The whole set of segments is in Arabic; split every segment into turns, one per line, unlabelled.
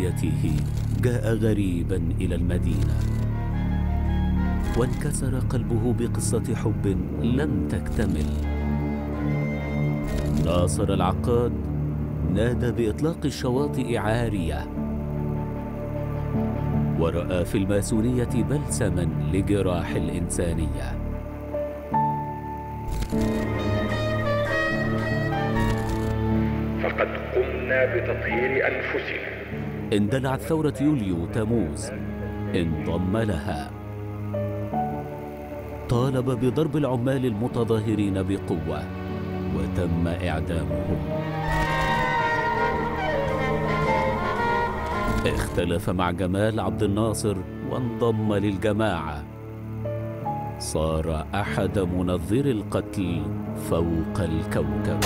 بدايته جاء غريبا إلى المدينة، وانكسر قلبه بقصة حب لم تكتمل. ناصر العقاد نادى بإطلاق الشواطئ عارية، ورأى في الماسونية بلسما لجراح الإنسانية.
فقد قمنا بتطهير أنفسنا.
اندلعت ثورة يوليو تموز، انضم لها، طالب بضرب العمال المتظاهرين بقوة وتم إعدامهم. اختلف مع جمال عبد الناصر وانضم للجماعة، صار أحد منظري القتل فوق الكوكب.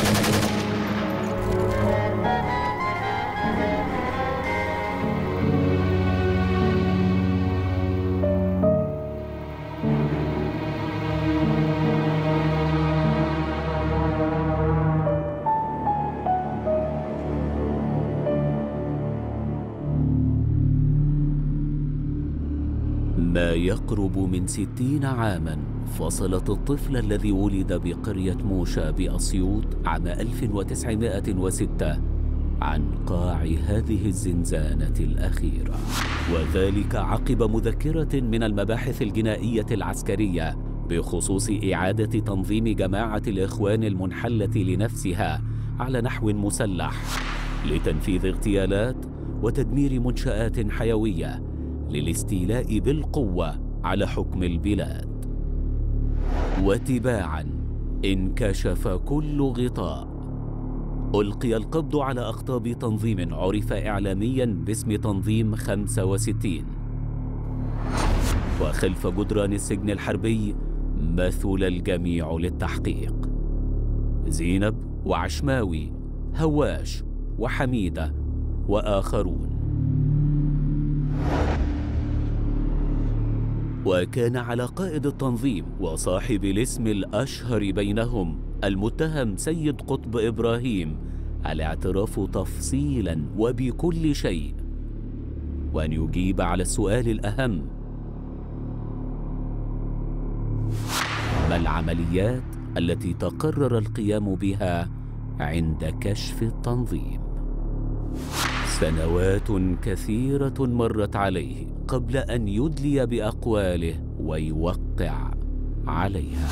ما يقرب من 60 عاما فصلت الطفل الذي ولد بقرية موشا بأسيوط عام 1906 عن قاع هذه الزنزانة الأخيرة، وذلك عقب مذكرة من المباحث الجنائية العسكرية بخصوص إعادة تنظيم جماعة الإخوان المنحلة لنفسها على نحو مسلح لتنفيذ اغتيالات وتدمير منشآت حيوية للاستيلاء بالقوة على حكم البلاد. وتباعا انكشف كل غطاء، ألقي القبض على أقطاب تنظيم عرف إعلاميا باسم تنظيم 65، وخلف جدران السجن الحربي مثل الجميع للتحقيق: زينب وعشماوي، هواش وحميدة وآخرون. وكان على قائد التنظيم وصاحب الاسم الأشهر بينهم المتهم سيد قطب إبراهيم الاعتراف تفصيلا وبكل شيء، وأن يجيب على السؤال الأهم: ما العمليات التي تقرر القيام بها عند كشف التنظيم؟ سنوات كثيرة مرت عليه قبل أن يدلي بأقواله ويوقع عليها.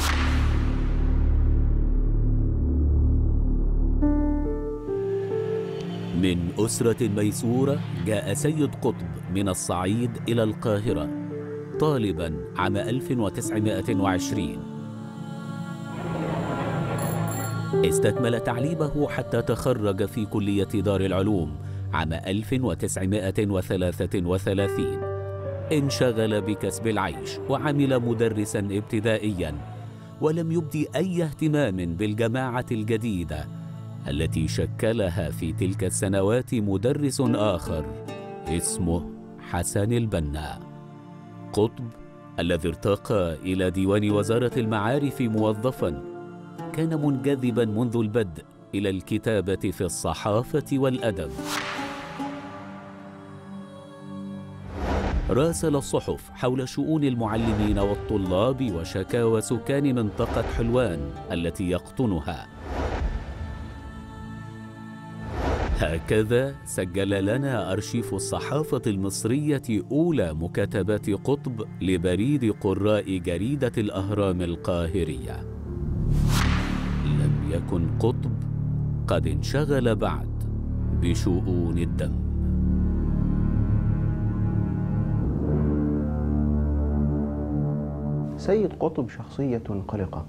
من أسرة ميسورة جاء سيد قطب من الصعيد إلى القاهرة طالبا عام 1920. استكمل تعليمه حتى تخرج في كلية دار العلوم عام 1933. انشغل بكسب العيش وعمل مدرسا ابتدائيا، ولم يبدي أي اهتمام بالجماعة الجديدة التي شكلها في تلك السنوات مدرس آخر اسمه حسن البنا. قطب الذي ارتقى إلى ديوان وزارة المعارف موظفا كان منجذبا منذ البدء إلى الكتابة في الصحافة والأدب. راسل الصحف حول شؤون المعلمين والطلاب وشكاوى سكان منطقة حلوان التي يقطنها. هكذا سجل لنا أرشيف الصحافة المصرية أولى مكاتبات قطب لبريد قراء جريدة الأهرام القاهرية. لم يكن قطب قد انشغل بعد بشؤون الدم.
سيد قطب شخصية قلقة،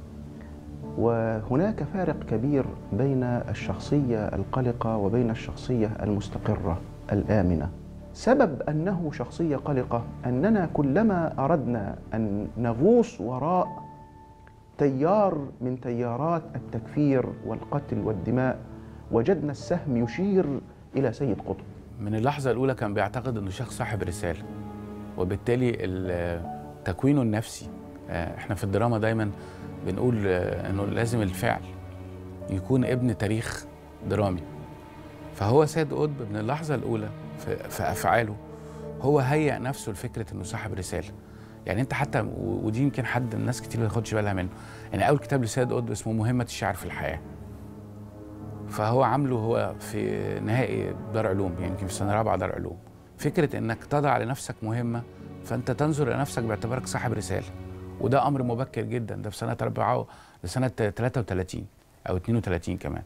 وهناك فارق كبير بين الشخصية القلقة وبين الشخصية المستقرة الآمنة. سبب أنه شخصية قلقة أننا كلما أردنا أن نغوص وراء تيار من تيارات التكفير والقتل والدماء وجدنا السهم يشير إلى سيد قطب.
من اللحظة الأولى كان بيعتقد أنه شخص صاحب رسالة، وبالتالي تكوينه النفسي. احنا في الدراما دايما بنقول انه لازم الفعل يكون ابن تاريخ درامي، فهو سيد قطب من اللحظة الأولى في أفعاله هو هيأ نفسه لفكرة إنه صاحب رسالة. يعني أنت حتى، ودي يمكن حد الناس كتير ما ياخدش بالها منه، يعني أول كتاب لسيد قطب اسمه مهمة الشاعر في الحياة، فهو عامله هو في نهائي دار علوم، يعني يمكن في سنة رابعة دار علوم. فكرة إنك تضع لنفسك مهمة فأنت تنظر إلى نفسك باعتبارك صاحب رسالة، وده أمر مبكر جدا، ده في سنة 4 لسنة 33 أو 32 كمان.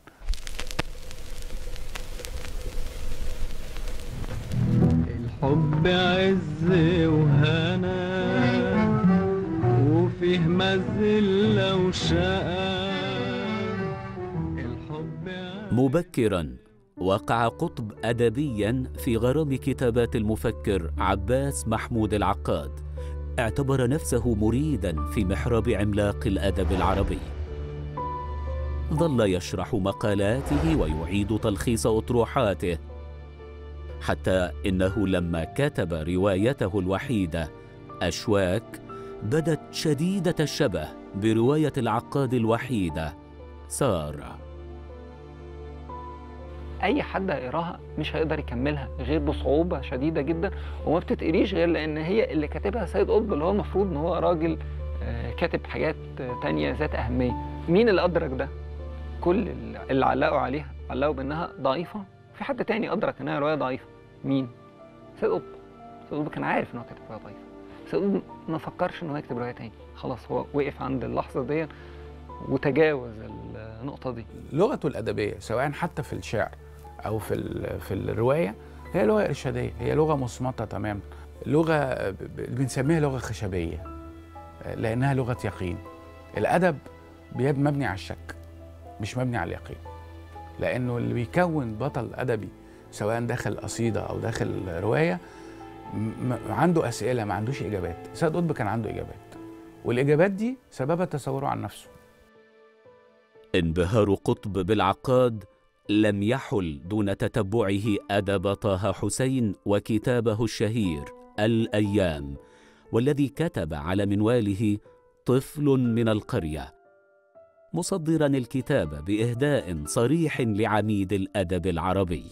الحب عز وهنا وفيه مذلة وشقا.
مبكراً وقع قطب أدبياً في غرام كتابات المفكر عباس محمود العقاد. اعتبر نفسه مريداً في محراب عملاق الأدب العربي. ظل يشرح مقالاته ويعيد تلخيص أطروحاته، حتى إنه لما كتب روايته الوحيدة أشواك بدت شديدة الشبه برواية العقاد الوحيدة سارة.
اي حد هيقراها مش هيقدر يكملها غير بصعوبه شديده جدا، وما بتتقريش غير لان هي اللي كاتبها سيد قطب، اللي هو المفروض ان هو راجل كاتب حاجات تانية ذات اهميه. مين اللي ادرك ده؟ كل اللي علقوا عليها علقوا بانها ضعيفه. في حد تاني ادرك انها روايه ضعيفه. مين؟ سيد قطب. سيد قطب كان عارف ان هو كاتب روايه ضعيفه. سيد قطب ما فكرش ان هو يكتب روايه تاني، خلاص هو وقف عند اللحظه دي وتجاوز النقطه دي.
لغته الادبيه سواء حتى في الشعر او في الروايه هي لغه ارشاديه، هي لغه مصمته تماما، لغه بنسميها لغه خشبيه لانها لغه يقين. الادب مبني على الشك مش مبني على اليقين، لانه اللي بيكون بطل ادبي سواء داخل قصيده او داخل روايه عنده اسئله ما عندوش اجابات. سيد قطب كان عنده اجابات، والاجابات دي سببها تصوره عن نفسه.
انبهار قطب بالعقاد لم يحل دون تتبعه أدب طه حسين وكتابه الشهير الأيام، والذي كتب على منواله طفل من القرية، مصدرا الكتاب بإهداء صريح لعميد الأدب العربي.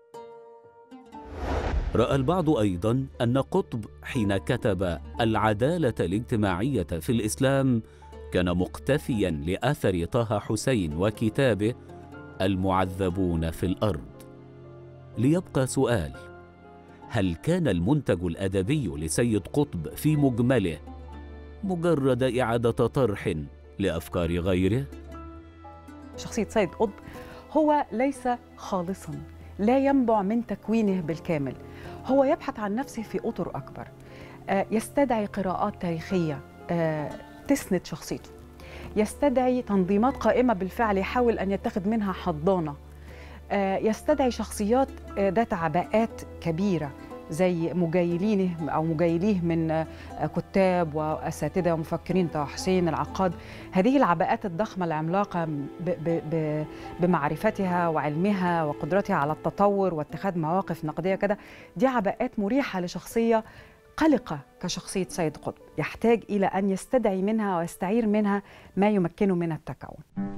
رأى البعض أيضا أن قطب حين كتب العدالة الاجتماعية في الإسلام كان مقتفيا لأثر طه حسين وكتابه المعذبون في الأرض. ليبقى سؤال: هل كان المنتج الأدبي لسيد قطب في مجمله مجرد إعادة طرح لأفكار غيره؟
شخصية سيد قطب هو ليس خالصاً، لا ينبع من تكوينه بالكامل، هو يبحث عن نفسه في أطر أكبر، يستدعي قراءات تاريخية تسند شخصيته، يستدعي تنظيمات قائمة بالفعل يحاول أن يتخذ منها حضانة، يستدعي شخصيات ذات عباءات كبيرة زي مجايلينه أو مجايليه من كتاب وأساتذة ومفكرين طه حسين العقاد. هذه العباءات الضخمة العملاقة بمعرفتها وعلمها وقدرتها على التطور واتخاذ مواقف نقدية كده، دي عباءات مريحة لشخصية قلقة كشخصية سيد قطب، يحتاج إلى أن يستدعي منها ويستعير منها ما يمكنه من التكون.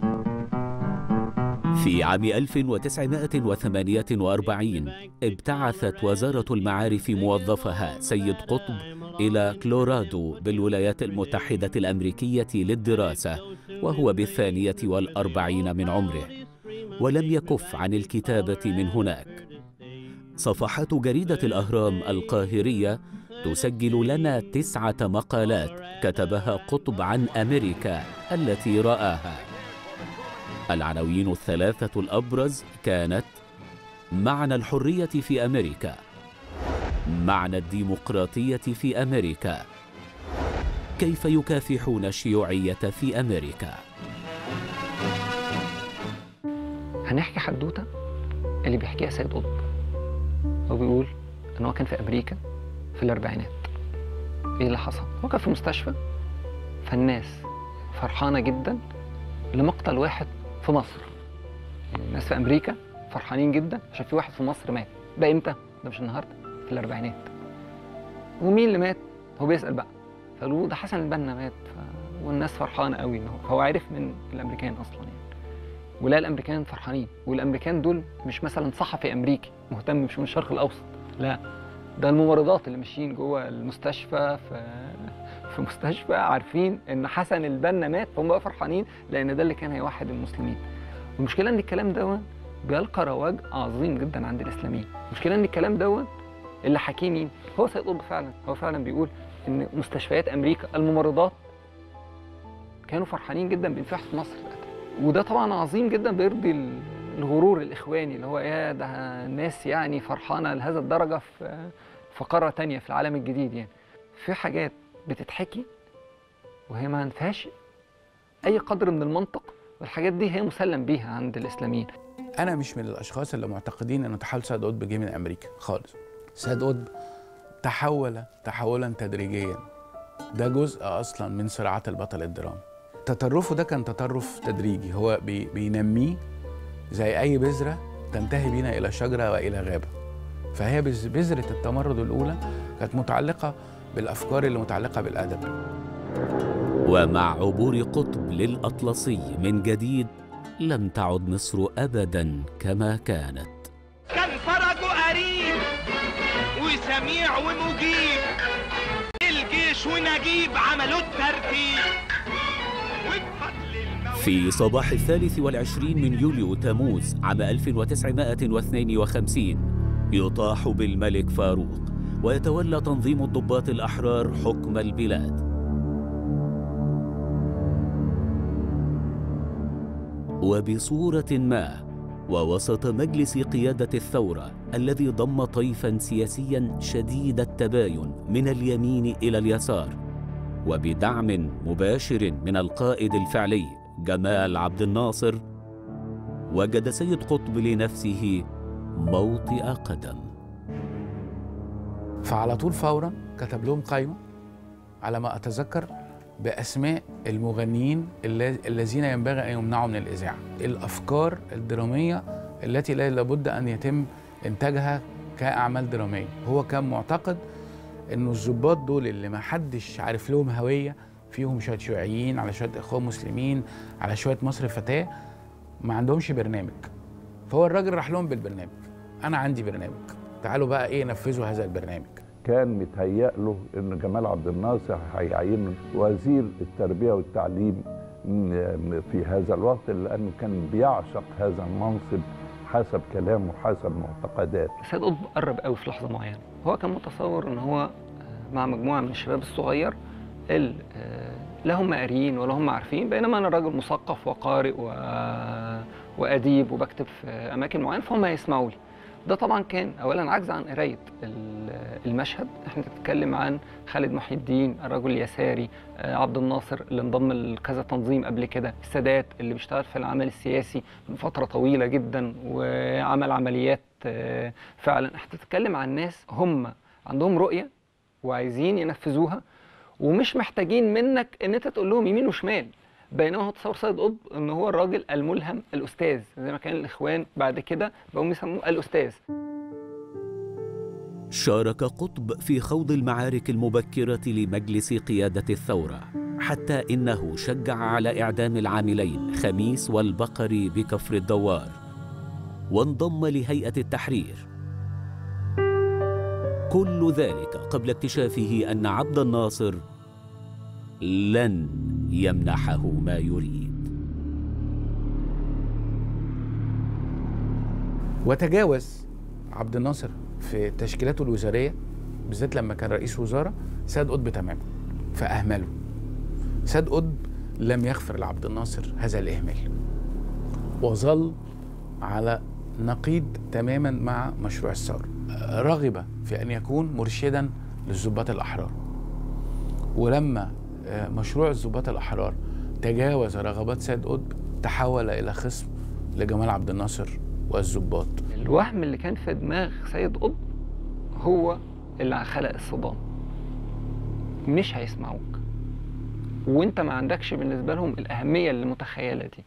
في عام 1948 ابتعثت وزارة المعارف موظفها سيد قطب إلى كولورادو بالولايات المتحدة الأمريكية للدراسة وهو ب42 من عمره، ولم يكف عن الكتابة من هناك. صفحات جريدة الأهرام القاهرية تسجل لنا 9 مقالات كتبها قطب عن أمريكا التي رآها. العناوين الثلاثة الأبرز كانت: معنى الحرية في أمريكا، معنى الديمقراطية في أمريكا، كيف يكافحون الشيوعية في أمريكا.
هنحكي حدوتة اللي بيحكيها سيد قطب. هو بيقول إن هو كان في أمريكا في الأربعينات. إيه اللي حصل؟ هو كان في مستشفى، فالناس فرحانة جدا لمقتل واحد في مصر. الناس في أمريكا فرحانين جدا عشان في واحد في مصر مات. ده إمتى؟ ده مش النهارده، في الأربعينات. ومين اللي مات؟ هو بيسأل بقى، فقالوا ده حسن البنا مات. والناس فرحانة قوي إن هو عرف من الأمريكان أصلا يعني ولا الامريكان فرحانين، والامريكان دول مش مثلا صحفي امريكي مهتم مش من الشرق الاوسط، لا ده الممرضات اللي ماشيين جوه المستشفى في مستشفى عارفين ان حسن البنا مات، فهم بقى فرحانين لان ده اللي كان هيوحد المسلمين. والمشكله ان الكلام ده بيلقى رواج عظيم جدا عند الاسلاميين. المشكله ان الكلام ده اللي حكيه مين؟ هو سيد قطب فعلا. هو فعلا بيقول ان مستشفيات امريكا الممرضات كانوا فرحانين جدا بانفتاح مصر، وده طبعا عظيم جدا بيرضي الغرور الاخواني اللي هو يا ده الناس يعني فرحانه لهذا الدرجه في قاره تانية في العالم الجديد. يعني في حاجات بتتحكي وهي ما فيهاش اي قدر من المنطق، والحاجات دي هي مسلم بيها عند الاسلاميين.
انا مش من الاشخاص اللي معتقدين ان تحول سيد قطب جه من امريكا خالص. سيد قطب تحول تحولا تدريجيا، ده جزء اصلا من صراعات البطل الدرامي. تطرفه ده كان تطرف تدريجي، هو بينميه زي اي بذره تنتهي بينا الى شجره والى غابه. فهي بذره التمرد الاولى كانت متعلقه بالافكار اللي متعلقه بالادب.
ومع عبور قطب للأطلسي من جديد لم تعد مصر أبدا كما كانت.
كان فرجه قريب وسميع ومجيب، الجيش ونجيب عملوا الترتيب.
في صباح 23 من يوليو تموز عام 1952 يطاح بالملك فاروق ويتولى تنظيم الضباط الأحرار حكم البلاد. وبصورة ما ووسط مجلس قيادة الثورة الذي ضم طيفا سياسيا شديد التباين من اليمين إلى اليسار، وبدعم مباشر من القائد الفعلي جمال عبد الناصر، وجد سيد قطب لنفسه موطئ قدم.
فعلى طول فورا كتب لهم قائمة على ما أتذكر بأسماء المغنيين الذين ينبغي أن يمنعوا من الإذاعة، الأفكار الدرامية التي لابد أن يتم إنتاجها كأعمال درامية. هو كان معتقد إنه الضباط دول اللي ما حدش عارف لهم هوية، فيهم شوية شيوعيين على شوية إخوان مسلمين على شوية مصر فتاة، ما عندهمش برنامج. فهو الراجل راح لهم بالبرنامج، أنا عندي برنامج، تعالوا بقى إيه نفذوا هذا البرنامج.
كان متهيأ له ان جمال عبد الناصر هيعينه وزير التربيه والتعليم في هذا الوقت، لانه كان بيعشق هذا المنصب حسب كلامه وحسب معتقداته.
سيد قطب قرب قوي في لحظه معينه، هو كان متصور ان هو مع مجموعه من الشباب الصغير اللي لا هم قاريين ولا هم عارفين، بينما انا راجل مثقف وقارئ واديب وبكتب في اماكن معينه فهم هيسمعوا لي. ده طبعا كان اولا عجز عن قرايه المشهد. احنا بنتكلم عن خالد محي الدين الرجل اليساري، عبد الناصر اللي انضم لكذا تنظيم قبل كده، السادات اللي بيشتغل في العمل السياسي من فتره طويله جدا وعمل عمليات فعلا. احنا بنتكلم عن ناس هم عندهم رؤيه وعايزين ينفذوها ومش محتاجين منك ان انت تقول لهم يمين وشمال. بينما هو تصور سيد قطب ان هو الراجل الملهم الاستاذ، زي ما كان الاخوان بعد كده بقوا يسموه الاستاذ.
شارك قطب في خوض المعارك المبكرة لمجلس قيادة الثورة، حتى إنه شجع على إعدام العاملين خميس والبقري بكفر الدوار، وانضم لهيئة التحرير. كل ذلك قبل اكتشافه أن عبد الناصر لن يمنحه ما يريد.
وتجاوز عبد الناصر في تشكيلاته الوزارية بالذات لما كان رئيس وزارة سيد قطب تماما فأهمله. سيد قطب لم يغفر لعبد الناصر هذا الإهمال، وظل على نقيض تماما مع مشروع الثورة. رغب في أن يكون مرشدا للضباط الأحرار، ولما مشروع الضباط الأحرار تجاوز رغبات سيد قطب تحول إلى خصم لجمال عبد الناصر والضباط.
الوهم اللي كان في دماغ سيد قطب هو اللي خلق الصدام. مش هيسمعوك وانت ما عندكش بالنسبة لهم الأهمية اللي متخيلة دي.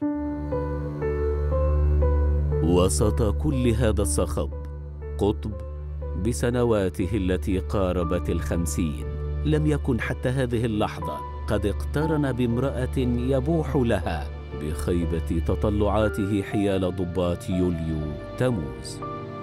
وسط كل هذا الصخب قطب بسنواته التي قاربت 50 لم يكن حتى هذه اللحظة قد اقترن بامرأة يبوح لها بخيبة تطلعاته حيال ضباط يوليو تموز.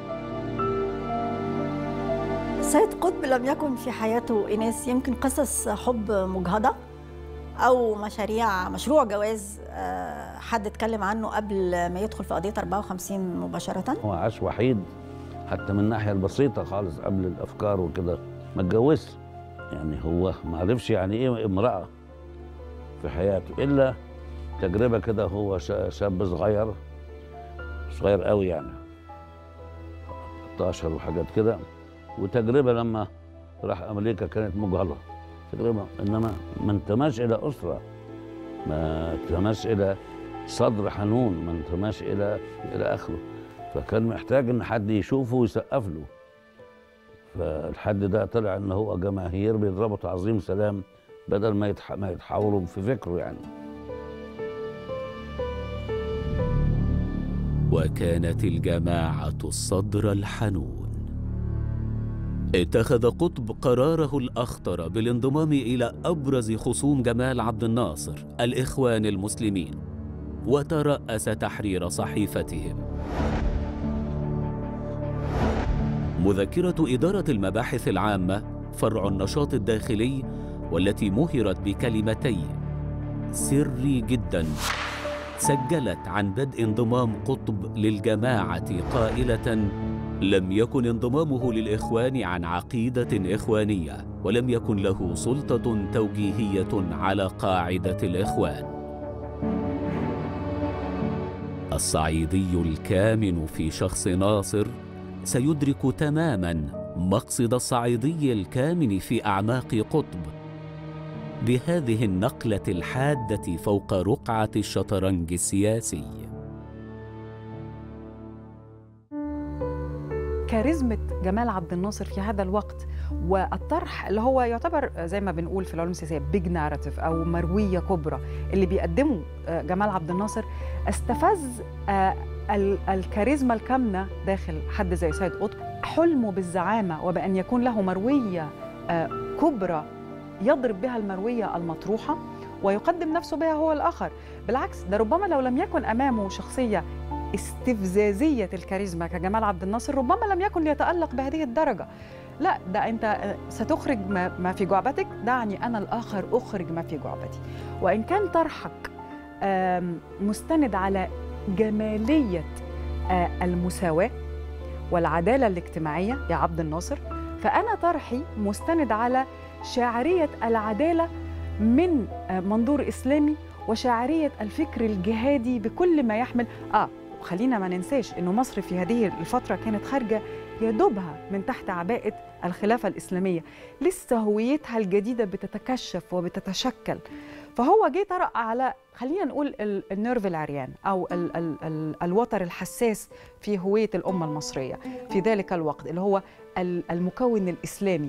سيد قطب لم يكن في حياته إناس يمكن قصص حب مجهضة أو مشروع جواز حد اتكلم عنه قبل ما يدخل في قضية 54 مباشرة.
هو عاش وحيد حتى من الناحية البسيطة خالص قبل الأفكار وكده، ما اتجوزش. يعني هو ما عرفش يعني إيه امرأة في حياته إلا تجربة كده. هو شاب صغير قوي يعني 13 وحاجات كده، وتجربة لما راح أمريكا كانت مجهضة تجربة، إنما ما انتماش إلى أسرة، ما انتماش إلى صدر حنون، ما انتماش إلى آخره. فكان محتاج إن حد يشوفه ويسقف له. فالحد ده طلع إن هو جماهير بيضربوا تعظيم سلام بدل ما يتحاوروا في فكره يعني.
وكانت الجماعة الصدر الحنون. اتخذ قطب قراره الأخطر بالانضمام إلى أبرز خصوم جمال عبد الناصر، الإخوان المسلمين، وترأس تحرير صحيفتهم. مذكرة إدارة المباحث العامة فرع النشاط الداخلي، والتي مهرت بكلمتي سري جدا، سجلت عن بدء انضمام قطب للجماعة قائلة: لم يكن انضمامه للإخوان عن عقيدة إخوانية، ولم يكن له سلطة توجيهية على قاعدة الإخوان. الصعيدي الكامن في شخص ناصر سيدرك تماما مقصد الصعيدي الكامن في أعماق قطب بهذه النقلة الحادة فوق رقعة الشطرنج السياسي.
كاريزمة جمال عبد الناصر في هذا الوقت والطرح اللي هو يعتبر زي ما بنقول في العلوم السياسية بيج ناراتيف أو مروية كبرى اللي بيقدمه جمال عبد الناصر استفز الكاريزما الكامنة داخل حد زي سيد قطب. حلمه بالزعامة وبأن يكون له مروية كبرى يضرب بها المروية المطروحة ويقدم نفسه بها هو الآخر. بالعكس، ده ربما لو لم يكن أمامه شخصية استفزازية الكاريزما كجمال عبد الناصر ربما لم يكن ليتألق بهذه الدرجة. لا، ده أنت ستخرج ما في جعبتك، دعني أنا الآخر أخرج ما في جعبتي. وإن كان طرحك مستند على جمالية المساواة والعدالة الاجتماعية يا عبد الناصر، فأنا طرحي مستند على شاعرية العدالة من منظور إسلامي وشاعرية الفكر الجهادي بكل ما يحمل. خلينا ما ننساش إنه مصر في هذه الفترة كانت خارجة يدوبها من تحت عباءة الخلافة الإسلامية، لسه هويتها الجديدة بتتكشف وبتتشكل. فهو جه طرق على، خلينا نقول، النيرف العريان أو الوتر الحساس في هوية الأمة المصرية في ذلك الوقت، اللي هو المكون الإسلامي.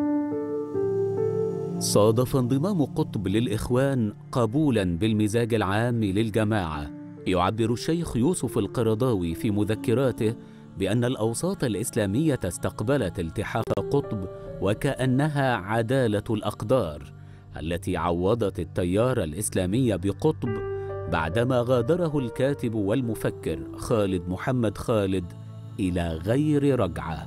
صادف انضمام قطب للإخوان قبولاً بالمزاج العام للجماعة. يعبر الشيخ يوسف القرضاوي في مذكراته بأن الأوساط الإسلامية استقبلت التحاق قطب وكأنها عدالة الأقدار التي عوضت التيار الإسلامي بقطب بعدما غادره الكاتب والمفكر خالد محمد خالد إلى غير رجعة.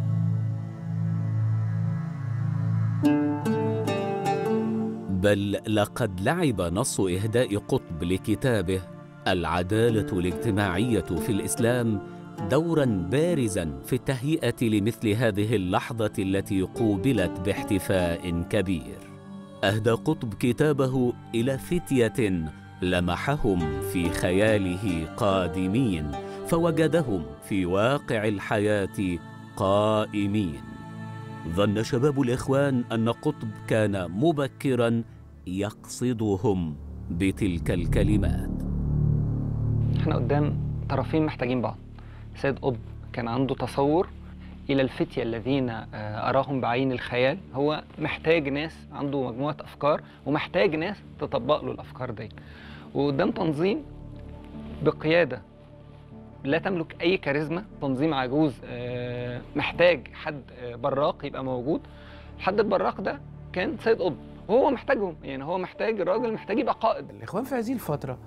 بل لقد لعب نص إهداء قطب لكتابه العدالة الاجتماعية في الإسلام دوراً بارزاً في التهيئة لمثل هذه اللحظة التي قوبلت باحتفاء كبير. أهدى قطب كتابه إلى فتية لمحهم في خياله قادمين فوجدهم في واقع الحياة قائمين. ظن شباب الإخوان أن قطب كان مبكراً يقصدهم بتلك الكلمات.
احنا قدام طرفين محتاجين بعض. سيد قطب كان عنده تصور إلى الفتية الذين أراهم بعين الخيال. هو محتاج ناس عنده مجموعة أفكار ومحتاج ناس تطبق له الأفكار دي. وقدام تنظيم بقيادة لا تملك أي كاريزما، تنظيم عجوز، محتاج حد براق يبقى موجود. الحد البراق ده كان سيد قطب وهو محتاجهم، يعني هو محتاج الراجل، محتاج يبقى قائد.
الإخوان في هذه الفترة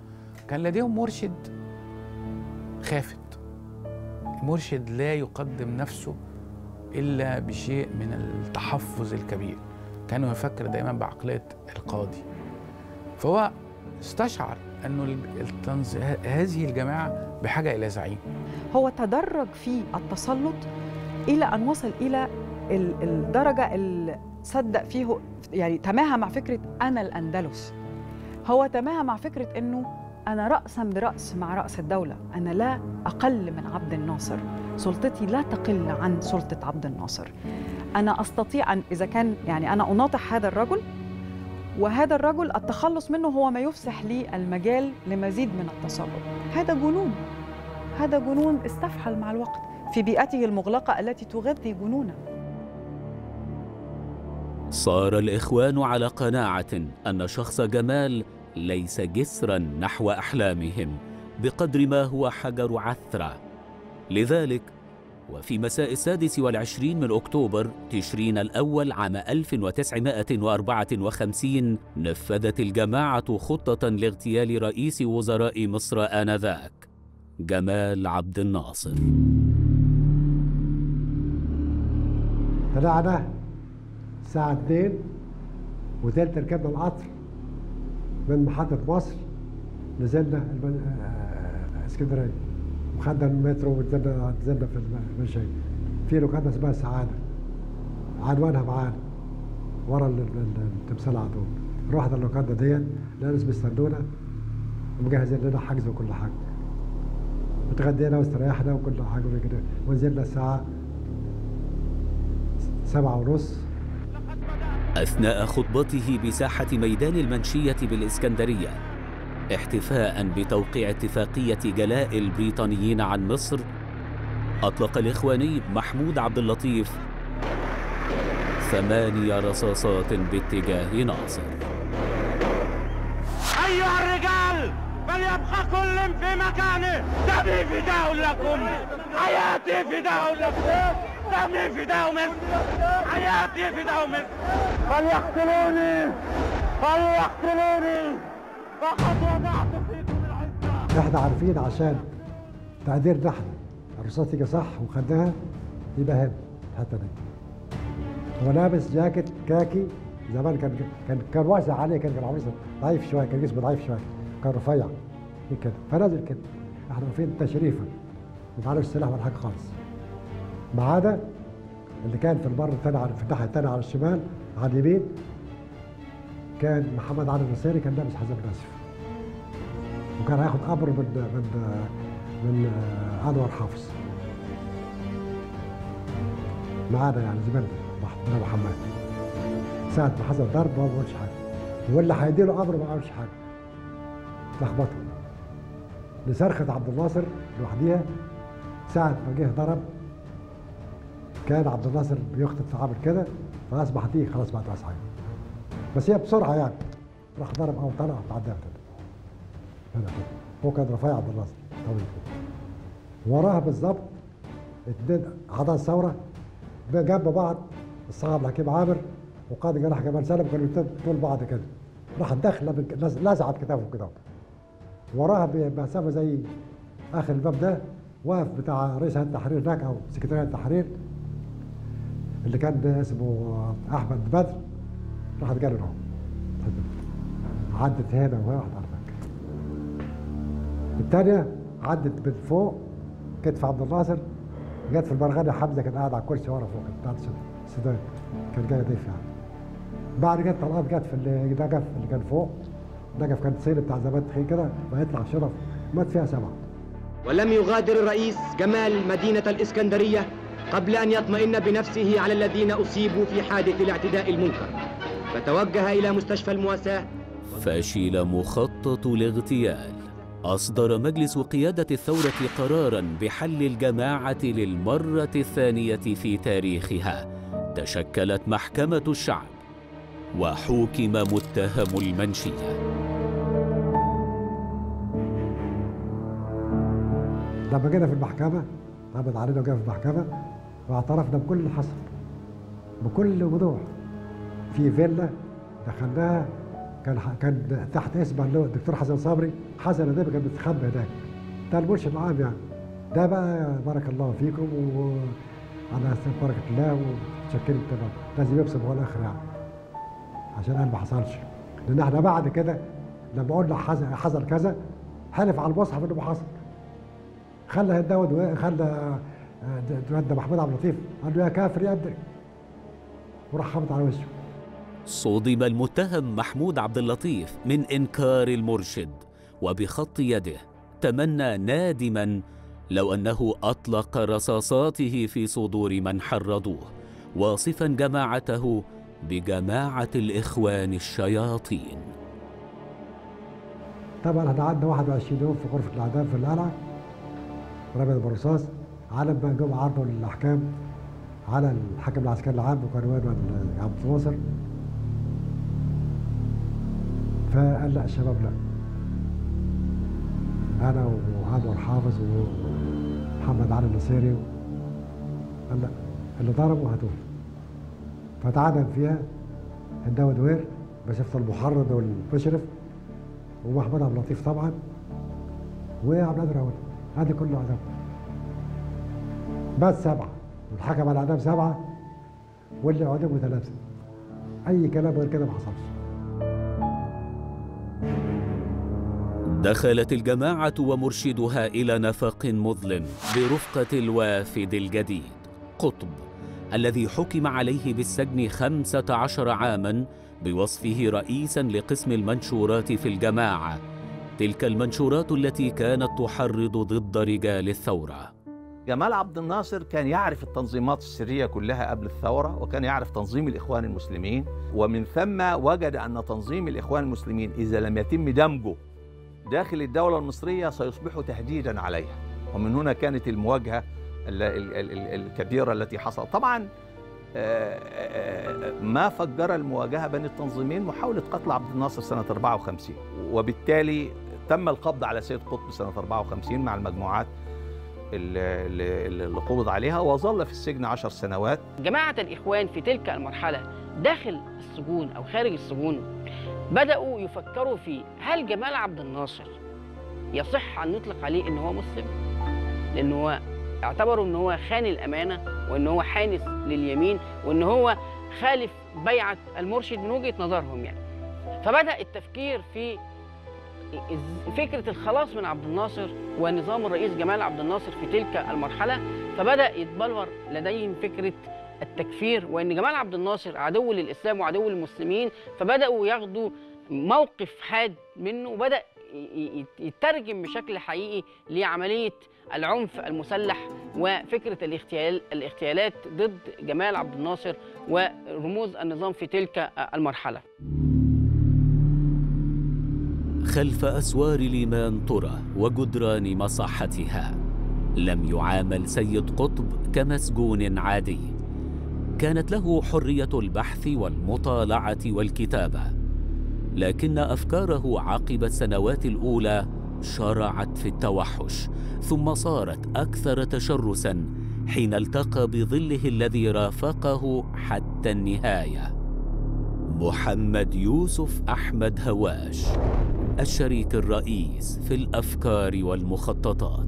كان لديهم مرشد خافت، مرشد لا يقدم نفسه إلا بشيء من التحفظ الكبير، كانوا يفكر دائما بعقلية القاضي. فهو استشعر أنه هذه الجماعة بحاجة إلى زعيم.
هو تدرج في التسلط إلى أن وصل إلى الدرجة اللي صدق فيه، يعني تماهى مع فكرة أنا الأندلس. هو تماهى مع فكرة أنه أنا رأسا برأس مع رأس الدولة، أنا لا أقل من عبد الناصر، سلطتي لا تقل عن سلطة عبد الناصر. أنا أستطيع أن إذا كان يعني أنا أناطح هذا الرجل، وهذا الرجل التخلص منه هو ما يفسح لي المجال لمزيد من التسلط. هذا جنون، هذا جنون استفحل مع الوقت في بيئته المغلقة التي تغذي جنونه.
صار الإخوان على قناعة أن شخص جمال ليس جسراً نحو أحلامهم بقدر ما هو حجر عثرة. لذلك وفي مساء 26 من أكتوبر تشرين الأول عام 1954 نفذت الجماعة خطة لاغتيال رئيس وزراء مصر آنذاك جمال عبد الناصر.
طلعنا الساعة 2 وثلث، ركبنا القطر من محطة مصر، نزلنا اسكندرية وخدنا المترو ونزلنا في المنشية في لوكاندا اسمها السعادة، عنوانها معانا ورا التمثال على طول. رحنا اللوكاندا ديت، ناس بيستنونا ومجهزين لنا حجز وكل حاجة، اتغدينا واستريحنا وكل حاجة كده، ونزلنا الساعة 7:30.
أثناء خطبته بساحة ميدان المنشية بالإسكندرية احتفاء بتوقيع اتفاقية جلاء البريطانيين عن مصر، أطلق الإخواني محمود عبد اللطيف 8 رصاصات باتجاه ناصر.
أيها الرجال، فليبقى كل في مكانه. دمي فداء لكم، حياتي فداء لكم، دمي فداء مصر، حياتي فداء مصر. فليقتلوني فليقتلوني فقد وضعت فيكم العزة.
احنا عارفين عشان تقديرنا احنا الرصاص تيجي صح وخدناها يبقى هنا الحته دي. هو لابس جاكيت كاكي زمان، كان واسع عليه، كان عمره ضعيف شويه، كان جسمه ضعيف شويه، كان رفيع كده، فنازل كده. احنا واقفين تشريفا ومعناش سلاح ولا حاجه خالص، ما عدا اللي كان في المره الثانيه في الناحيه الثانيه على الشمال على اليمين كان محمد علي النصيري، كان لابس حزام ناسف وكان هياخد امر من انور حافظ معانا، يعني زميلنا محمد. ساعة ما حصل ضرب ما قالش حاجه، واللي هيديله امر ما قالش حاجه، لخبطه لصرخه عبد الناصر لوحديها. ساعة ما جه ضرب كان عبد الناصر بيخطط عامل كده، فاصبح دي خلاص ما تعرفش حاجه، بس هي بسرعه يعني راح ضرب او طلع تعدى كده. هو كان رفيع عبد الناصر طويل كده، وراها بالظبط 2 اعضاء الثوره جنب بعض، الصحابي الحكيم عامر وقائد الجناح جمال سالم، كانوا طول بعض كده. راح داخله لزعت كتافهم كده، وراها بمسافه زي اخر الباب ده واقف بتاع رئيس هيئه التحرير هناك او سكرتير هيئه التحرير اللي كان اسمه احمد بدر. راحت جاله له عدت هنا وواحد على هناك، الثانيه عدت من فوق كتف عبد الناصر، جت في البرغاني. حمزه كان قاعد على الكرسي ورا فوق بتاع السودان، كان جاي ضيف يعني. بعد كده طلقات جت في النجف اللي كان فوق. النجف كان صيني بتاع زمان تخين كده، ويطلع شرف مات فيها 7.
ولم يغادر الرئيس جمال مدينة الإسكندرية قبل أن يطمئن بنفسه على الذين أصيبوا في حادث الاعتداء المنكر، فتوجه إلى مستشفى المواساة.
فشل مخطط الاغتيال. أصدر مجلس قيادة الثورة قراراً بحل الجماعة للمرة الثانية في تاريخها. تشكلت محكمة الشعب وحوكم متهم المنشية.
لما جينا في المحكمة عمد علينا وجينا في المحكمة واعترفنا بكل اللي حصل بكل وضوح. في فيلا دخلناها كان تحت اسم اللي هو الدكتور حسن صبري. حسن النبي كان بيستخبى هناك، ده المرشد العام يعني. ده بقى بارك الله فيكم وعلى بركه الله ومتشكرين تمام، لازم يبصم هو الاخر يعني عشان قال ما حصلش. لان احنا بعد كده لما قلنا حصل كذا حلف على المصحف انه ما حصل. خلى داود خلى محمود عبد اللطيف قال له يا كافر يا ابني وراح خبط على وشه.
صُدم المتهم محمود عبد اللطيف من إنكار المرشد، وبخط يده تمنى نادما لو أنه أطلق رصاصاته في صدور من حرضوه، واصفا جماعته بجماعة الإخوان الشياطين.
طبعا احنا قعدنا 21 يوم في غرفة الإعدام في القلعة رمينا بالرصاص على ما جم عرضوا الأحكام على الحاكم العسكري العام وكان عبد الناصر. فقال لا الشباب لا، انا وانور حافظ ومحمد علي النصيري قال لا اللي ضربوا هاتوه. فتعادم فيها الداود وير بصفه المحرض والمشرف ومحمود عبد اللطيف طبعا وعبد القادر راول. هذه كله اعدام بس 7 والحكم على الاعدام 7 واللي اعدموا 3. اي كلام غير كده ما حصلش.
دخلت الجماعة ومرشدها إلى نفق مظلم برفقة الوافد الجديد قطب، الذي حكم عليه بالسجن 15 عاما بوصفه رئيسا لقسم المنشورات في الجماعة، تلك المنشورات التي كانت تحرض ضد رجال الثورة.
جمال عبد الناصر كان يعرف التنظيمات السرية كلها قبل الثورة، وكان يعرف تنظيم الإخوان المسلمين، ومن ثم وجد أن تنظيم الإخوان المسلمين إذا لم يتم دمجه داخل الدولة المصرية سيصبح تهديدا عليها. ومن هنا كانت المواجهة الكبيرة التي حصلت. طبعا ما فجر المواجهة بين التنظيمين محاولة قتل عبد الناصر سنة 54، وبالتالي تم القبض على سيد قطب سنة 54 مع المجموعات اللي قبض عليها، وظل في السجن 10 سنوات.
جماعة الإخوان في تلك المرحلة داخل السجون أو خارج السجون بدأوا يفكروا في هل جمال عبد الناصر يصح أن نطلق عليه إن هو مسلم؟ لأن هو اعتبروا إن هو خان الأمانة وإن هو حانس لليمين وإن هو خالف بيعة المرشد من وجهة نظرهم يعني. فبدأ التفكير في فكرة الخلاص من عبد الناصر ونظام الرئيس جمال عبد الناصر في تلك المرحلة، فبدأ يتبلور لديهم فكرة التكفير وأن جمال عبد الناصر عدو للإسلام وعدو للمسلمين، فبدأوا ياخدوا موقف حاد منه وبدأ يترجم بشكل حقيقي لعملية العنف المسلح وفكرة الاغتيالات ضد جمال عبد الناصر ورموز النظام في تلك المرحلة.
خلف أسوار ليمان طرى وجدران مصحتها لم يعامل سيد قطب كمسجون عادي. كانت له حرية البحث والمطالعة والكتابة، لكن أفكاره عقب السنوات الأولى شرعت في التوحش، ثم صارت أكثر تشرساً حين التقى بظله الذي رافقه حتى النهاية، محمد يوسف أحمد هواش، الشريك الرئيس في الأفكار والمخططات.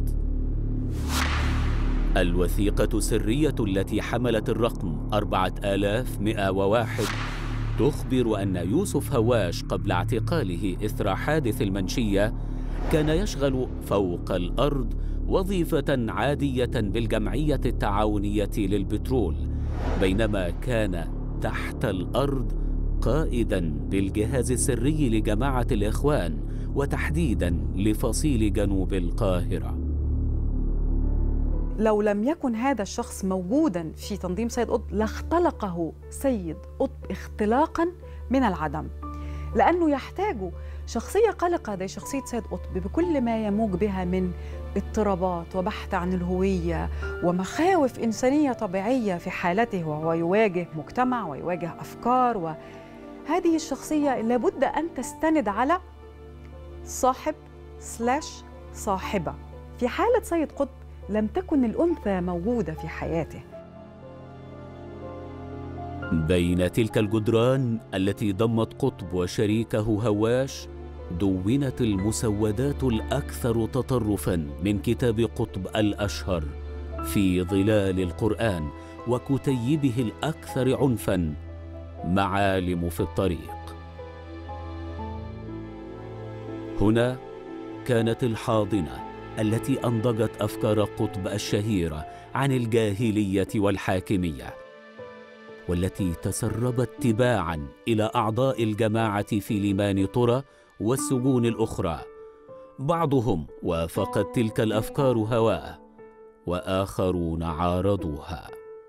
الوثيقة السرية التي حملت الرقم 4101 تخبر أن يوسف هواش قبل اعتقاله إثر حادث المنشية كان يشغل فوق الأرض وظيفة عادية بالجمعية التعاونية للبترول، بينما كان تحت الأرض قائداً بالجهاز السري لجماعة الإخوان وتحديداً لفصيل جنوب القاهرة.
لو لم يكن هذا الشخص موجوداً في تنظيم سيد قطب لاختلقه سيد قطب اختلاقاً من العدم، لأنه يحتاج شخصية قلقة زي شخصية سيد قطب بكل ما يموج بها من اضطرابات وبحث عن الهوية ومخاوف إنسانية طبيعية في حالته، وهو يواجه مجتمع ويواجه أفكار. وهذه الشخصية لابد أن تستند على صاحب / صاحبة. في حالة سيد قطب لم تكن الأنثى موجودة في حياته.
بين تلك الجدران التي ضمت قطب وشريكه هواش دونت المسودات الأكثر تطرفاً من كتاب قطب الأشهر في ظلال القرآن وكتيبه الأكثر عنفاً، معالم في الطريق. هنا كانت الحاضنة التي أنضجت أفكار قطب الشهيرة عن الجاهلية والحاكمية، والتي تسربت تباعاً إلى أعضاء الجماعة في ليمان طرى والسجون الأخرى. بعضهم وافقت تلك الأفكار هواءه، وآخرون عارضوها.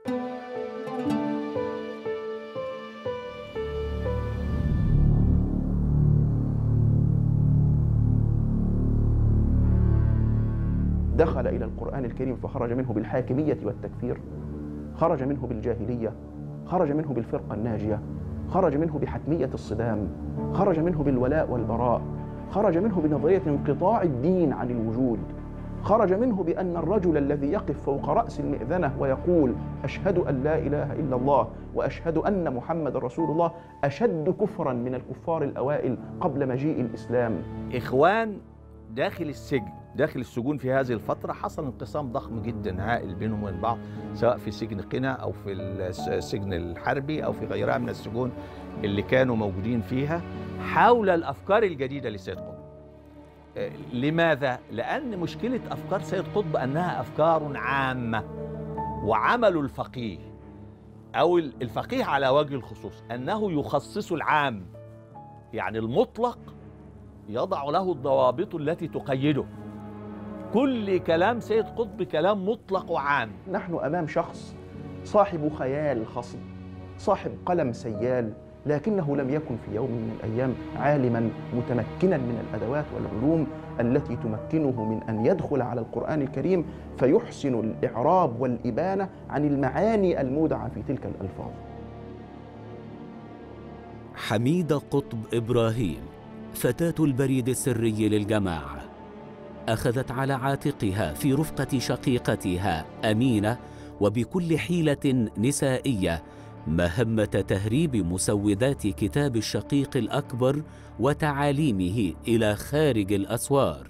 دخل إلى القرآن الكريم فخرج منه بالحاكمية والتكفير، خرج منه بالجاهلية، خرج منه بالفرقة الناجية، خرج منه بحتمية الصدام، خرج منه بالولاء والبراء، خرج منه بنظرية انقطاع الدين عن الوجود، خرج منه بأن الرجل الذي يقف فوق رأس المئذنة ويقول أشهد أن لا إله إلا الله وأشهد أن محمد رسول الله أشد كفرا من الكفار الأوائل قبل مجيء الإسلام.
إخوان داخل السجن، داخل السجون في هذه الفترة حصل انقسام ضخم جدا هائل بينهم وبين بعض، سواء في سجن قنا أو في السجن الحربي أو في غيرها من السجون اللي كانوا موجودين فيها حول الأفكار الجديدة لسيد قطب. لماذا؟ لأن مشكلة أفكار سيد قطب أنها أفكار عامة، وعمل الفقيه أو الفقيه على وجه الخصوص أنه يخصص العام، يعني المطلق يضع له الضوابط التي تقيده. كل كلام سيد قطب كلام مطلق وعام.
نحن أمام شخص صاحب خيال خصب، صاحب قلم سيال، لكنه لم يكن في يوم من الأيام عالما متمكنا من الأدوات والعلوم التي تمكنه من أن يدخل على القرآن الكريم فيحسن الإعراب والإبانة عن المعاني المودعة في تلك الألفاظ.
حميدة قطب إبراهيم، فتاة البريد السري للجماعة، أخذت على عاتقها في رفقة شقيقتها أمينة وبكل حيلة نسائية مهمة تهريب مسودات كتاب الشقيق الأكبر وتعاليمه إلى خارج الأسوار.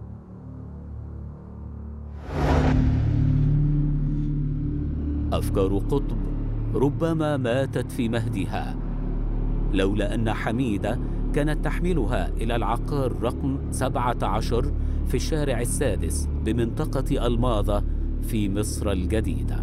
أفكار قطب ربما ماتت في مهدها، لولا أن حميدة كانت تحملها إلى العقار رقم 17 في الشارع السادس بمنطقة الماظة في مصر الجديدة.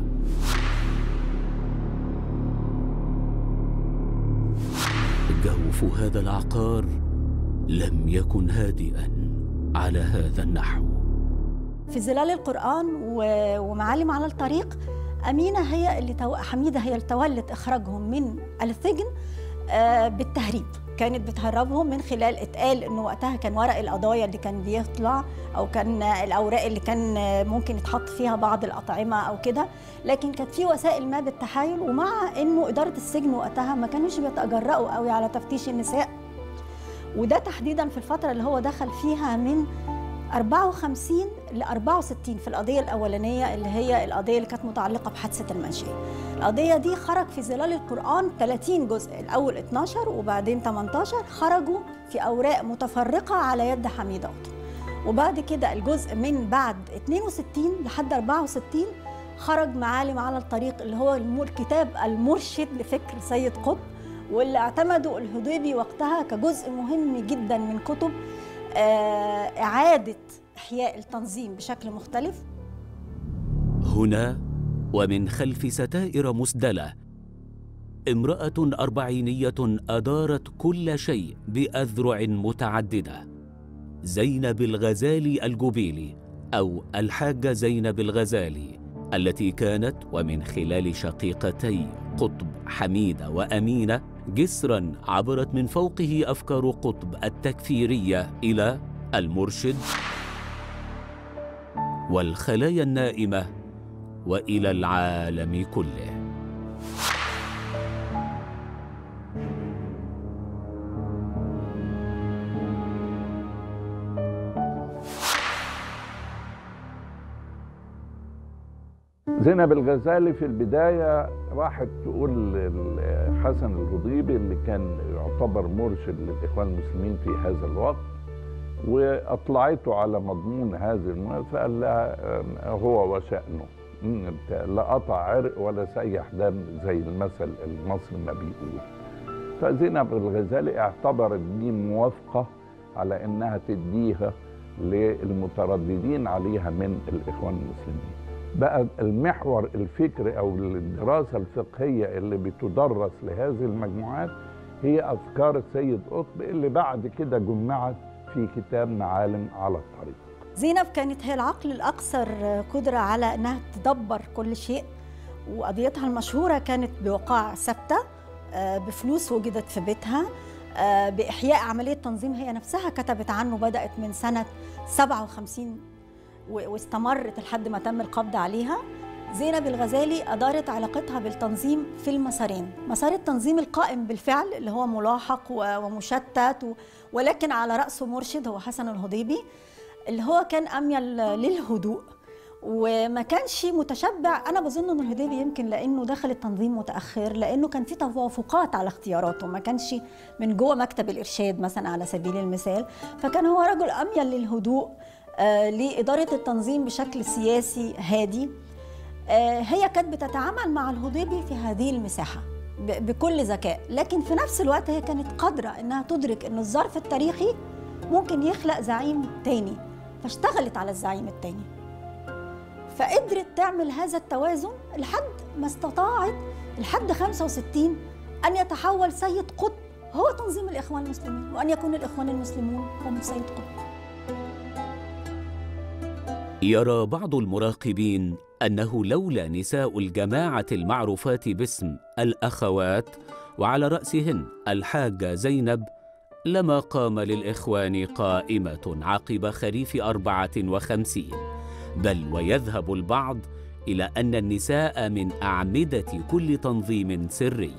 جوف هذا العقار لم يكن هادئا على هذا النحو.
في ظلال القرآن ومعالم على الطريق، أمينة هي اللي حميدة هي اللي تولت إخراجهم من السجن بالتهريب. كانت بتهربهم من خلال اتقال انه وقتها كان ورق القضايا اللي كان بيطلع او كان الاوراق اللي كان ممكن يتحط فيها بعض الاطعمه او كده، لكن كانت في وسائل ما بالتحايل، ومع انه اداره السجن وقتها ما كانوش بيتجرؤوا قوي على تفتيش النساء، وده تحديدا في الفتره اللي هو دخل فيها من 54 ل 64 في القضيه الاولانيه اللي هي القضيه اللي كانت متعلقه بحادثه المنشيه. القضيه دي خرج في ظلال القرآن 30 جزء، الاول 12 وبعدين 18 خرجوا في اوراق متفرقه على يد حميدة قطب. وبعد كده الجزء من بعد 62 لحد 64 خرج معالم على الطريق اللي هو الكتاب المرشد لفكر سيد قطب، واللي اعتمدوا الهضيبي وقتها كجزء مهم جدا من كتب إعادة إحياء التنظيم بشكل مختلف.
هنا ومن خلف ستائر مسدلة امرأة أربعينية أدارت كل شيء بأذرع متعددة، زينب الغزالي الجبيلي أو الحاجة زينب الغزالي، التي كانت ومن خلال شقيقتي قطب حميدة وأمينة جسراً عبرت من فوقه أفكار قطب التكفيرية إلى المرشد والخلايا النائمة وإلى العالم كله.
زينب الغزالي في البداية راحت تقول حسن الهضيبي اللي كان يعتبر مرشد للإخوان المسلمين في هذا الوقت، وأطلعته على مضمون هذه المناسبة، فقال لها هو وشأنه، لا قطع عرق ولا سيح دم زي المثل المصري ما بيقول. فزينب الغزالي اعتبرت دي موافقة على إنها تديها للمترددين عليها من الإخوان المسلمين. بقى المحور الفكري أو الدراسة الفقهية اللي بتدرس لهذه المجموعات هي أفكار السيد قطب اللي بعد كده جمعت في كتاب معالم على الطريق.
زينب كانت هي العقل الأكثر قدرة على أنها تدبر كل شيء، وقضيتها المشهورة كانت بوقائع ثابتة، بفلوس وجدت في بيتها، بإحياء عملية تنظيم هي نفسها كتبت عنه، بدأت من سنة 57 واستمرت لحد ما تم القبض عليها. زينب الغزالي أدارت علاقتها بالتنظيم في المسارين، مسار التنظيم القائم بالفعل اللي هو ملاحق ومشتت ولكن على رأسه مرشد هو حسن الهضيبي، اللي هو كان أميل للهدوء وما كانش متشبع. أنا بظن أن الهضيبي يمكن لأنه دخل التنظيم متأخر، لأنه كان في توافقات على اختياراته، ما كانش من جوه مكتب الإرشاد مثلا على سبيل المثال، فكان هو رجل أميل للهدوء، لإدارة التنظيم بشكل سياسي هادي. هي كانت بتتعامل مع الهضيبي في هذه المساحة بكل ذكاء، لكن في نفس الوقت هي كانت قادرة أنها تدرك أن الظرف التاريخي ممكن يخلق زعيم تاني، فاشتغلت على الزعيم التاني، فقدرت تعمل هذا التوازن لحد ما استطاعت لحد 65 أن يتحول سيد قطب هو تنظيم الإخوان المسلمين، وأن يكون الإخوان المسلمون هم سيد قطب.
يرى بعض المراقبين أنه لولا نساء الجماعة المعروفات باسم الأخوات وعلى رأسهن الحاجة زينب لما قام للإخوان قائمة عقب خريف 54، بل ويذهب البعض إلى أن النساء من أعمدة كل تنظيم سري.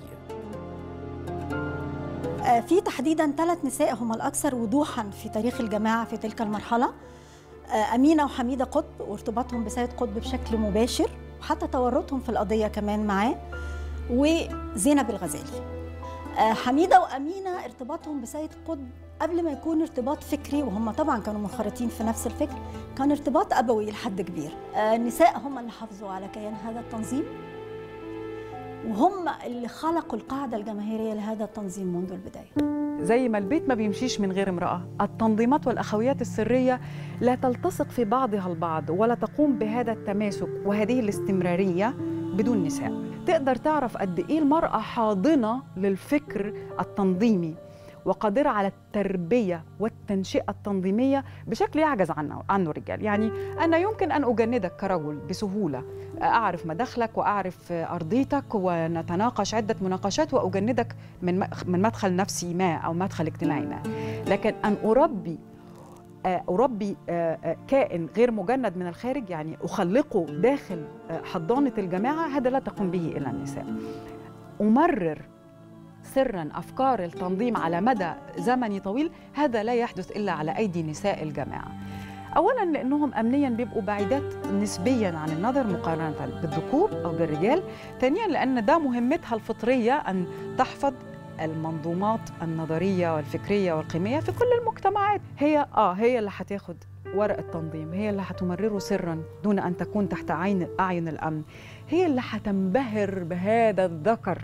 في تحديداً 3 نساء هم الأكثر وضوحاً في تاريخ الجماعة في تلك المرحلة، أمينة وحميدة قطب وارتباطهم بسيد قطب بشكل مباشر وحتى تورطهم في القضية كمان معاه، وزينب الغزالي. حميدة وأمينة ارتباطهم بسيد قطب قبل ما يكون ارتباط فكري، وهم طبعا كانوا منخرطين في نفس الفكر، كان ارتباط أبوي لحد كبير. النساء هم اللي حافظوا على كيان هذا التنظيم، وهم اللي خلقوا القاعدة الجماهيرية لهذا التنظيم منذ البداية.
زي ما البيت ما بيمشيش من غير امرأة، التنظيمات والأخويات السرية لا تلتصق في بعضها البعض ولا تقوم بهذا التماسك وهذه الاستمرارية بدون نساء. تقدر تعرف قد إيه المرأة حاضنة للفكر التنظيمي وقادرة على التربية والتنشئة التنظيمية بشكل يعجز عنه الرجال. يعني أنا يمكن أن أجندك كرجل بسهولة، أعرف مداخلك وأعرف أرضيتك ونتناقش عدة مناقشات وأجندك من مدخل نفسي ما أو مدخل اجتماعي ما، لكن أن أربي كائن غير مجند من الخارج، يعني أخلقه داخل حضانة الجماعة، هذا لا تقوم به إلا النساء. أمرر سراً أفكار التنظيم على مدى زمني طويل، هذا لا يحدث إلا على أيدي نساء الجماعة. أولاً لأنهم أمنياً بيبقوا بعيدات نسبياً عن النظر مقارنة بالذكور أو بالرجال. ثانياً لأن ده مهمتها الفطرية أن تحفظ المنظومات النظرية والفكرية والقيمية في كل المجتمعات. هي اللي هتاخد ورق التنظيم، هي اللي هتمرره سراً دون أن تكون تحت أعين الأمن، هي اللي هتنبهر بهذا الذكر،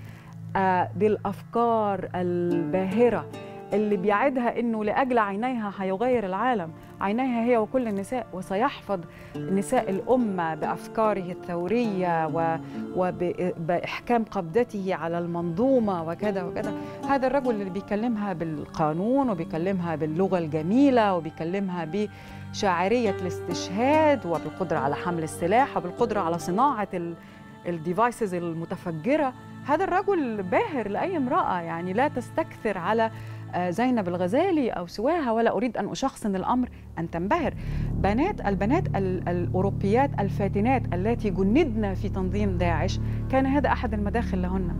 بالأفكار الباهرة اللي بيعدها إنه لأجل عينيها هيغير العالم، عينيها هي وكل النساء، وسيحفظ نساء الأمة بأفكاره الثورية وبإحكام قبضته على المنظومة وكذا وكذا. هذا الرجل اللي بيكلمها بالقانون وبيكلمها باللغة الجميلة وبيكلمها بشاعرية الاستشهاد وبالقدرة على حمل السلاح وبالقدرة على صناعة الديفايسز المتفجرة. هذا الرجل باهر لأي امرأة، يعني لا تستكثر على زينب الغزالي أو سواها، ولا أريد أن أشخصن الأمر، أن تنبهر. البنات الأوروبيات الفاتنات التي جندن في تنظيم داعش كان هذا أحد المداخل لهن.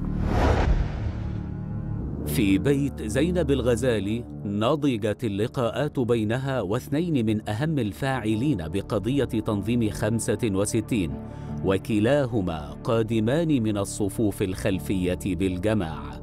في بيت زينب الغزالي نضجت اللقاءات بينها واثنين من أهم الفاعلين بقضية تنظيم 65، وكلاهما قادمان من الصفوف الخلفية بالجماعة.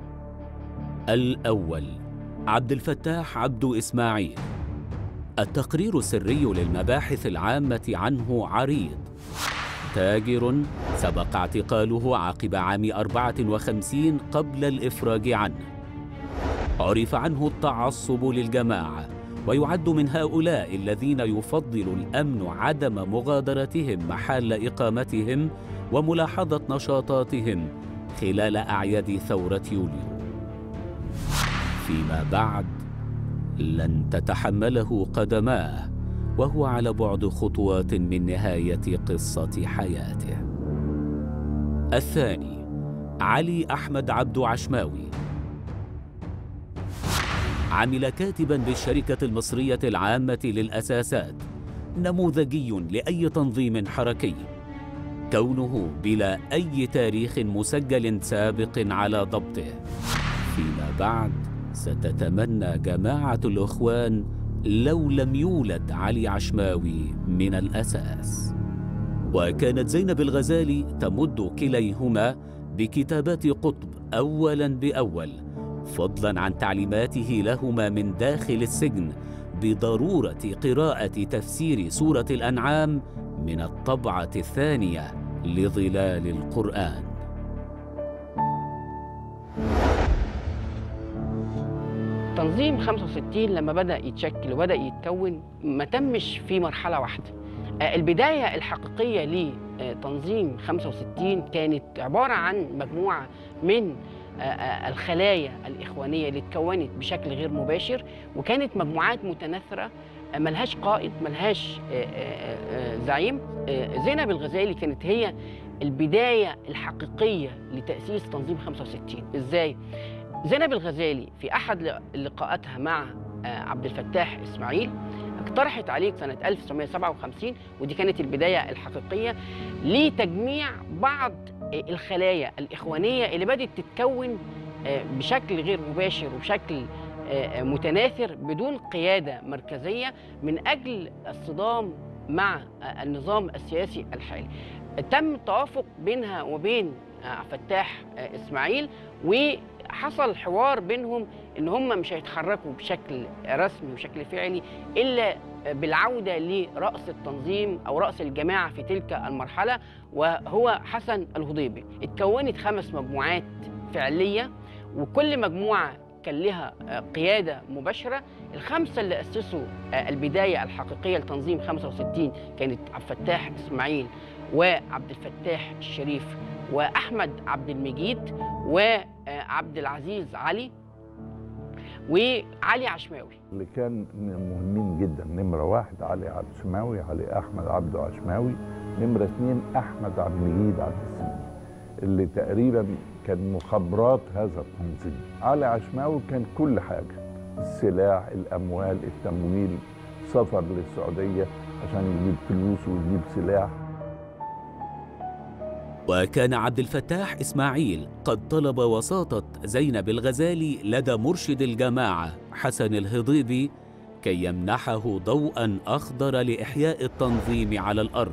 الأول عبد الفتاح عبد إسماعيل. التقرير السري للمباحث العامة عنه عريض. تاجر سبق اعتقاله عقب عام 54 قبل الإفراج عنه. عرف عنه التعصب للجماعة، ويعد من هؤلاء الذين يفضل الأمن عدم مغادرتهم محل إقامتهم وملاحظة نشاطاتهم خلال أعياد ثورة يوليو. فيما بعد لن تتحمله قدماه وهو على بعد خطوات من نهاية قصة حياته. الثاني علي أحمد عبد عشماوي. عمل كاتباً بالشركة المصرية العامة للأساسات، نموذجي لأي تنظيم حركي، كونه بلا أي تاريخ مسجل سابق على ضبطه. فيما بعد ستتمنى جماعة الإخوان لو لم يولد علي عشماوي من الأساس. وكانت زينب الغزالي تمد كليهما بكتابات قطب أولاً بأول، فضلاً عن تعليماته لهما من داخل السجن بضرورة قراءة تفسير سورة الأنعام من الطبعة الثانية لظلال القرآن.
تنظيم 65 لما بدأ يتشكل وبدأ يتكون ما تمش في مرحلة واحدة. البداية الحقيقية لتنظيم 65 كانت عبارة عن مجموعة من الخلايا الإخوانية اللي اتكونت بشكل غير مباشر، وكانت مجموعات متناثرة ملهاش قائد ملهاش زعيم. زينب الغزالي كانت هي البداية الحقيقية لتأسيس تنظيم 65. إزاي؟ زينب الغزالي في أحد لقاءاتها مع عبد الفتاح إسماعيل اقترحت عليه سنة 1957، ودي كانت البداية الحقيقية لتجميع بعض الخلايا الإخوانية اللي بدأت تتكون بشكل غير مباشر وبشكل متناثر بدون قيادة مركزية من أجل الصدام مع النظام السياسي الحالي. تم التوافق بينها وبين فتاح إسماعيل، وحصل حوار بينهم إن هم مش هيتحركوا بشكل رسمي وبشكل فعلي إلا بالعودة لرأس التنظيم أو رأس الجماعة في تلك المرحلة، وهو حسن الهضيبي. اتكونت 5 مجموعات فعلية، وكل مجموعة كان لها قيادة مباشرة. ال5 اللي أسسوا البداية الحقيقية لتنظيم 65 كانت عبد الفتاح إسماعيل وعبد الفتاح الشريف وأحمد عبد المجيد وعبد العزيز علي وعلي عشماوي.
اللي كان مهمين جدا، نمرة 1 علي عشماوي، علي أحمد عبد عشماوي. نمرة 2 أحمد عبد المجيد عبد السلام، اللي تقريبا كان مخابرات هذا التنظيم. علي عشماوي كان كل حاجة، السلاح، الأموال، التمويل، سفر للسعودية عشان يجيب فلوس ويجيب سلاح.
وكان عبد الفتاح إسماعيل قد طلب وساطة زينب الغزالي لدى مرشد الجماعة حسن الهضيبي كي يمنحه ضوءاً أخضر لإحياء التنظيم على الأرض.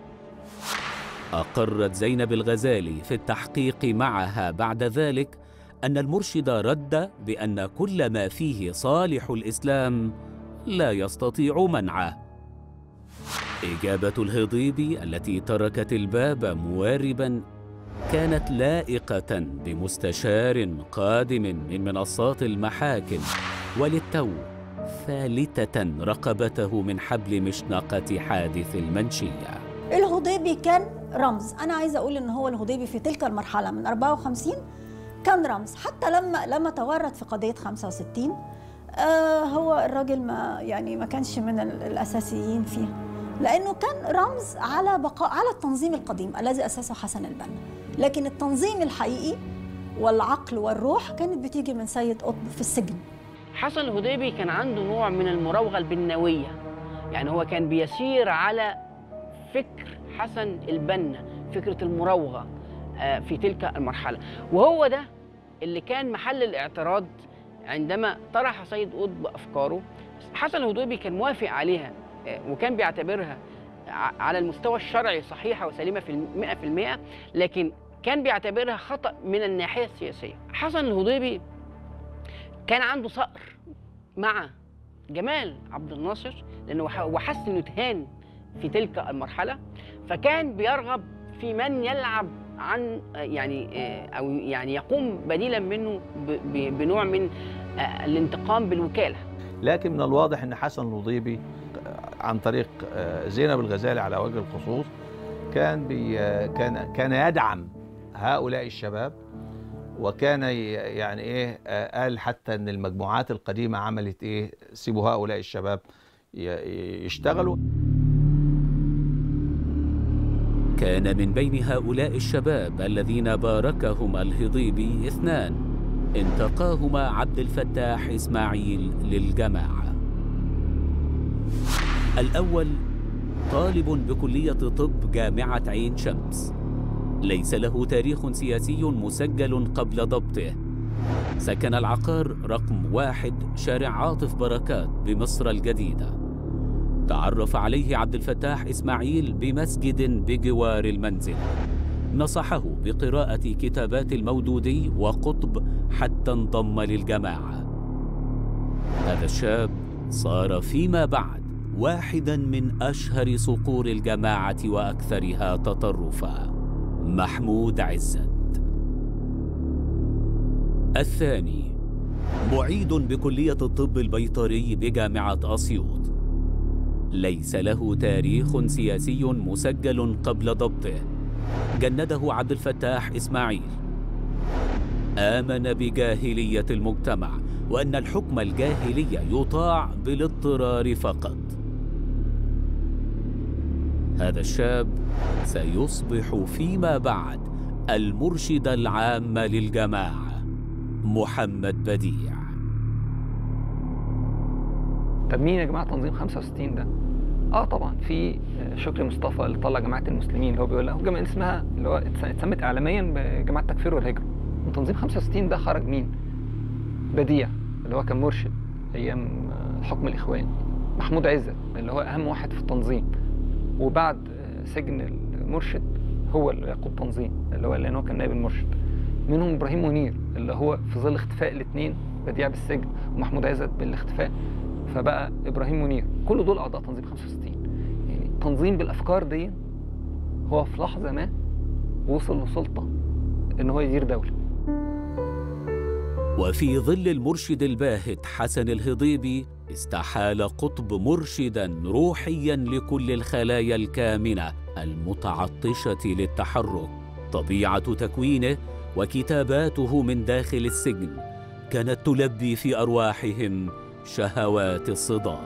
أقرت زينب الغزالي في التحقيق معها بعد ذلك أن المرشد رد بأن كل ما فيه صالح الإسلام لا يستطيع منعه. إجابة الهضيبي التي تركت الباب موارباً كانت لائقة بمستشار قادم من منصات المحاكم، وللتو فالتة رقبته من حبل مشنقة حادث المنشية.
الهضيبي كان رمز. أنا عايزة أقول إن هو الهضيبي في تلك المرحلة من 54 كان رمز، حتى لما تورط في قضية 65 هو الراجل ما كانش من الأساسيين فيها، لأنه كان رمز على بقاء على التنظيم القديم الذي أسسه حسن البنا. لكن التنظيم الحقيقي والعقل والروح كانت بتيجي من سيد قطب في السجن.
حسن الهضيبي كان عنده نوع من المراوغة البنوية، يعني هو كان بيسير على فكر حسن البنا، فكرة المراوغة في تلك المرحلة، وهو ده اللي كان محل الاعتراض عندما طرح سيد قطب أفكاره. حسن الهضيبي كان موافق عليها وكان بيعتبرها على المستوى الشرعي صحيحة وسليمة في 100%، لكن كان بيعتبرها خطأ من الناحية السياسية. حسن الهضيبي كان عنده صقر مع جمال عبد الناصر، لأنه وحس إنه اتهان في تلك المرحلة، فكان بيرغب في من يلعب عن أو يقوم بديلا منه بنوع من الانتقام بالوكالة.
لكن من الواضح أن حسن الهضيبي عن طريق زينب الغزالي على وجه الخصوص كان يدعم هؤلاء الشباب، وكان قال حتى ان المجموعات القديمه عملت ايه، سيبوا هؤلاء الشباب يشتغلوا.
كان من بين هؤلاء الشباب الذين باركهم الهضيبي 2 انتقاهما عبد الفتاح إسماعيل للجماعة. الأول طالب بكلية طب جامعة عين شمس، ليس له تاريخ سياسي مسجل قبل ضبطه. سكن العقار رقم 1 شارع عاطف بركات بمصر الجديدة. تعرف عليه عبد الفتاح إسماعيل بمسجد بجوار المنزل، نصحه بقراءة كتابات المودودي وقطب حتى انضم للجماعة. هذا الشاب صار فيما بعد واحدا من أشهر صقور الجماعة وأكثرها تطرفا، محمود عزت. الثاني معيد بكلية الطب البيطري بجامعة أسيوط، ليس له تاريخ سياسي مسجل قبل ضبطه. جنده عبد الفتاح إسماعيل. آمن بجاهلية المجتمع وأن الحكم الجاهلي يطاع بالاضطرار فقط. هذا الشاب سيصبح فيما بعد المرشد العام للجماعة، محمد بديع.
طب مين يا جماعة تنظيم 65 ده؟ طبعا في شكري مصطفى اللي طلع جماعة المسلمين، اللي هو بيقول له جماعة اسمها اللي هو اتسمت إعلاميا بجماعة التكفير والهجرة. من تنظيم 65 ده خرج مين؟ بديع اللي هو كان مرشد أيام حكم الإخوان، محمود عزت اللي هو أهم واحد في التنظيم، وبعد سجن المرشد هو اللي يقود تنظيم اللي هو لأنه كان نائب المرشد. منهم إبراهيم منير اللي هو في ظل اختفاء الاثنين، بديع بالسجن ومحمود عزت بالاختفاء، فبقى إبراهيم منير. كل دول أعضاء تنظيم 65. يعني تنظيم بالأفكار دي هو في لحظة ما وصل لسلطة إن هو يدير دولة.
وفي ظل المرشد الباهت حسن الهضيبي استحال قطب مرشدا روحيا لكل الخلايا الكامنة المتعطشة للتحرك. طبيعة تكوينه وكتاباته من داخل السجن كانت تلبي في أرواحهم شهوات الصدام.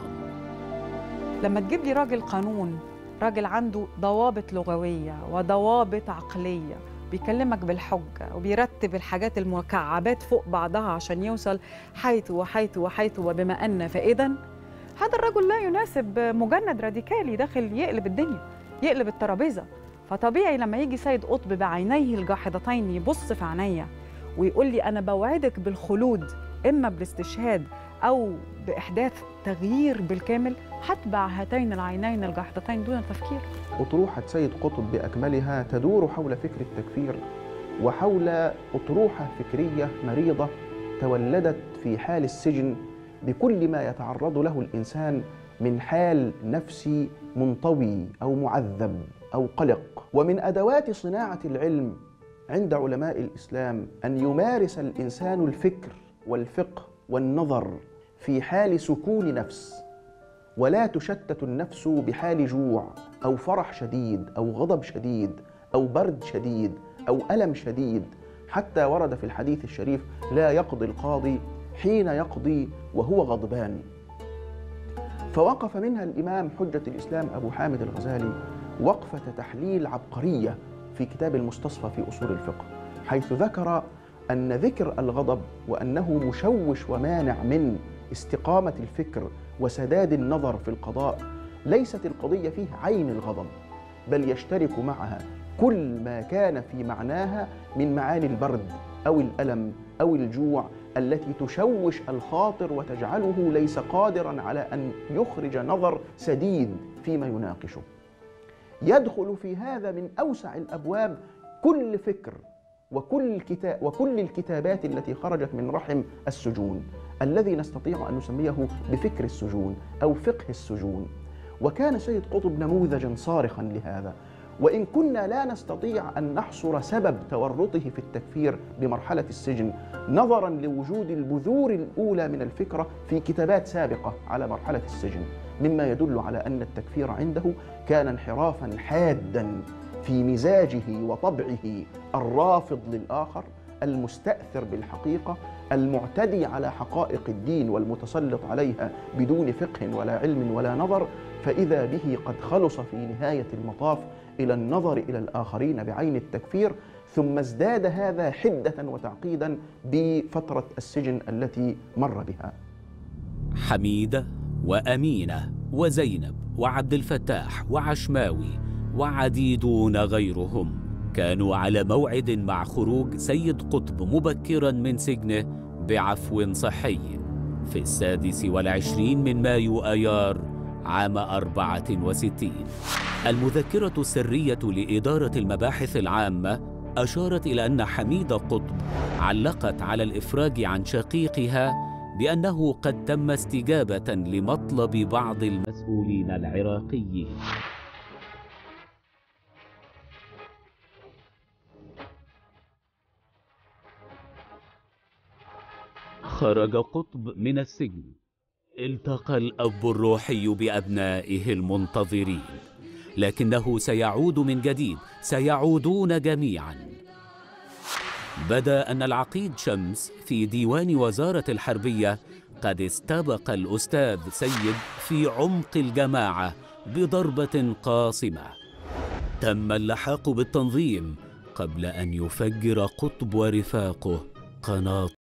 لما تجيب لي راجل قانون، راجل عنده ضوابط لغوية وضوابط عقلية، بيكلمك بالحجة وبيرتب الحاجات المكعبات فوق بعضها عشان يوصل حيث وحيث وحيث وبما أن، فإذا هذا الرجل لا يناسب مجند راديكالي داخل يقلب الدنيا، يقلب الترابيزة. فطبيعي لما يجي سيد قطب بعينيه الجاحظتين يبص في عينيا ويقول لي أنا بوعدك بالخلود إما بالاستشهاد أو بإحداث تغيير بالكامل، هتبع هاتين العينين الجاحظتين دون تفكير.
أطروحة سيد قطب بأكملها تدور حول فكر التكفير وحول أطروحة فكرية مريضة تولدت في حال السجن بكل ما يتعرض له الإنسان من حال نفسي منطوي أو معذب أو قلق. ومن أدوات صناعة العلم عند علماء الإسلام أن يمارس الإنسان الفكر والفقه والنظر في حال سكون نفس، ولا تشتت النفس بحال جوع أو فرح شديد أو غضب شديد أو برد شديد أو ألم شديد. حتى ورد في الحديث الشريف لا يقضي القاضي حين يقضي وهو غضبان. فوقف منها الإمام حجة الإسلام أبو حامد الغزالي وقفة تحليل عبقرية في كتاب المستصفى في أصول الفقه، حيث ذكر أن ذكر الغضب وأنه مشوش ومانع من استقامة الفكر وسداد النظر في القضاء، ليست القضية فيه عين الغضب، بل يشترك معها كل ما كان في معناها من معاني البرد أو الألم أو الجوع التي تشوش الخاطر وتجعله ليس قادراً على أن يخرج نظر سديد فيما يناقشه. يدخل في هذا من أوسع الأبواب كل فكر وكل الكتابات التي خرجت من رحم السجون، الذي نستطيع أن نسميه بفكر السجون أو فقه السجون. وكان سيد قطب نموذجا صارخا لهذا. وإن كنا لا نستطيع أن نحصر سبب تورطه في التكفير بمرحلة السجن نظرا لوجود البذور الأولى من الفكرة في كتابات سابقة على مرحلة السجن، مما يدل على أن التكفير عنده كان انحرافا حادا في مزاجه وطبعه الرافض للآخر، المستأثر بالحقيقة، المعتدي على حقائق الدين والمتسلط عليها بدون فقه ولا علم ولا نظر. فإذا به قد خلص في نهاية المطاف إلى النظر إلى الآخرين بعين التكفير، ثم ازداد هذا حدة وتعقيدا بفترة السجن التي مر بها.
حميدة وأمينة وزينب وعبد الفتاح وعشماوي وعديدون غيرهم كانوا على موعد مع خروج سيد قطب مبكرا من سجنه بعفو صحي في 26 من مايو آيار عام 64. المذكرة السرية لإدارة المباحث العامة أشارت إلى أن حميدة قطب علقت على الإفراج عن شقيقها بأنه قد تم استجابة لمطلب بعض المسؤولين العراقيين. خرج قطب من السجن، التقى الأب الروحي بأبنائه المنتظرين، لكنه سيعود من جديد، سيعودون جميعا. بدا أن العقيد شمس في ديوان وزارة الحربية قد استبق الأستاذ سيد في عمق الجماعة بضربة قاصمة. تم اللحاق بالتنظيم قبل أن يفجر قطب ورفاقه قناطر